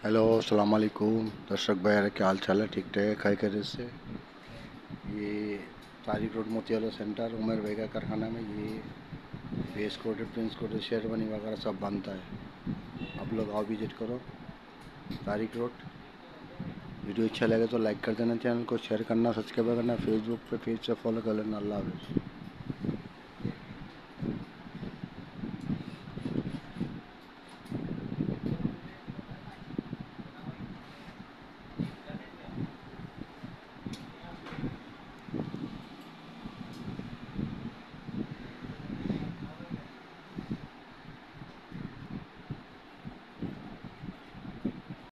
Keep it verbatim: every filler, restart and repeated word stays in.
Hello अस्सलाम वालेकुम दर्शक भाई, क्या हाल चाल है? ठीक ठाक खै खैरियत से। ये तारिक रोड मोतियाला सेंटर उमर भाई का कारखाना में ये face coated prince coated sherwani वगैरह सब बनता है। आप लोग आओ विजिट करो तारिक रोड। वीडियो अच्छा लगे तो लाइक कर देना, चैनल को शेयर करना, सब्सक्राइब करना, फेसबुक पे पेज से फॉलो कर लेना। अल्लाह हाफ़िज़।